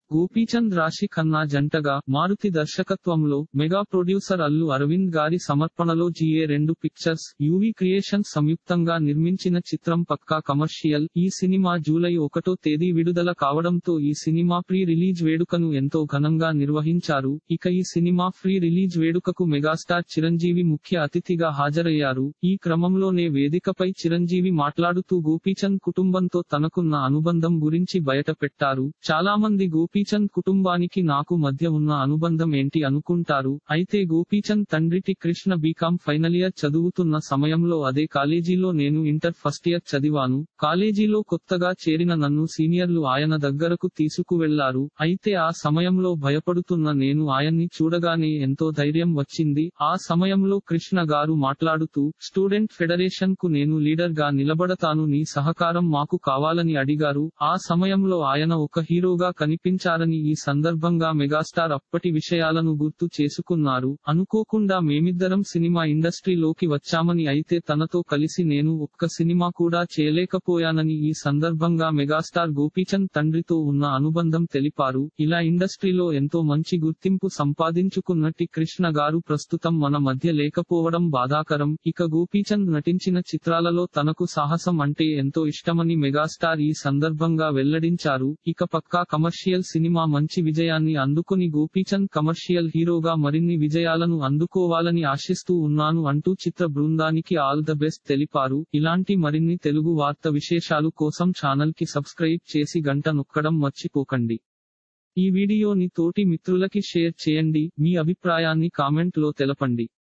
గోపీచంద్ రాశి ఖన్నా జంటగా మారుతి దర్శకత్వంలో మెగా ప్రొడ్యూసర్ అల్లు అరవింద్ గారి సమర్పణలో GA2 పిక్చర్స్, యువి క్రియేషన్స్ సంయుక్తంగా నిర్మించిన చిత్రం పక్కా కమర్షియల్. ఈ సినిమా జూలై 1వ తేదీ విడుదల కావడంతో ఈ సినిమా ప్రీ రిలీజ్ వేడుకను ఎంతో ఘనంగా నిర్వహించారు. ఇక ఈ సినిమా ప్రీ రిలీజ్ వేడుకకు మెగాస్టార్ చిరంజీవి ముఖ్య అతిథిగా హాజరయ్యారు. ఈ క్రమంలోనే వేదికపై చిరంజీవి మాట్లాడుతూ గోపీచంద్ కుటుంబంతో తనకున్న అనుబంధం గురించి బయటపెట్టారు. చాలా మంది గోపీచంద్ కుటుంబానికి నాకు మధ్య ఉన్న అనుబంధం ఏంటి అనుకుంటారు. అయితే గోపీచంద్ తండ్రి T Krishna B Com final year చదువుతున్న సమయంలో అదే కాలేజీలో నేను ఇంటర్ ఫస్ట్ ఇయర్ చదివాను. కాలేజీలో కొత్తగా చేరిన నన్ను సీనియర్లు ఆయన దగ్గరకు తీసుకువెళ్లారు. అయితే ఆ సమయంలో భయపడుతున్న నేను ఆయన్ని చూడగానే ఎంతో ధైర్యం వచ్చింది. ఆ సమయంలో కృష్ణ గారు మాట్లాడుతూ స్టూడెంట్ ఫెడరేషన్ కు నేను లీడర్ గా నిలబడతాను, నీ సహకారం మాకు కావాలని అడిగారు. ఆ సమయంలో ఆయన ఒక హీరోగా కనిపించారని ఈ సందర్భంగా మెగాస్టార్ అప్పటి విషయాలను గుర్తు చేసుకున్నారు. అనుకోకుండా మేమిద్దరం సినిమా ఇండస్ట్రీలోకి వచ్చామని, అయితే తనతో కలిసి నేను ఒక్క సినిమా కూడా చేయలేకపోయానని ఈ సందర్భంగా మెగాస్టార్ గోపీచంద్ తండ్రితో ఉన్న అనుబంధం తెలిపారు. ఇలా ఇండస్ట్రీలో ఎంతో మంచి గుర్తింపు సంపాదించుకున్న టి కృష్ణ గారు ప్రస్తుతం మన మధ్య లేకపోవడం బాధాకరం. ఇక గోపీచంద్ నటించిన చిత్రాలలో తనకు సాహసం అంటే ఎంతో ఇష్టమని మెగాస్టార్ ఈ సందర్భంగా వెల్లడించారు. ఇక పక్కా కమర్షియల్ సినిమా మంచి విజయాన్ని అందుకొని గోపీచంద్ కమర్షియల్ హీరోగా మరిన్ని విజయాలను అందుకోవాలని ఆశిస్తూ ఉన్నాను అంటూ చిత్ర బృందానికి ఆల్ ద బెస్ట్ తెలిపారు. ఇలాంటి మరిన్ని తెలుగు వార్త విశేషాలు కోసం ఛానల్ కి సబ్స్క్రైబ్ చేసి గంట నొక్కడం మర్చిపోకండి. ఈ వీడియోని తోటి మిత్రులకి షేర్ చేయండి. మీ అభిప్రాయాన్ని కామెంట్ లో తెలపండి.